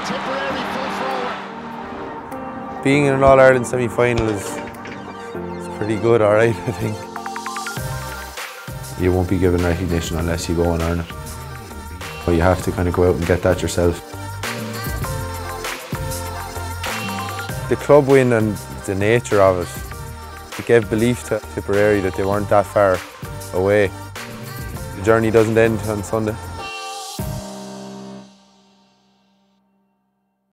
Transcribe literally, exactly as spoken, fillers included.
Tipperary full forward. Being in an All-Ireland semi-final is, is pretty good, all right, I think. You won't be given recognition unless you go and earn it. But you have to kind of go out and get that yourself. The club win and the nature of it, it gave belief to Tipperary that they weren't that far away. The journey doesn't end on Sunday.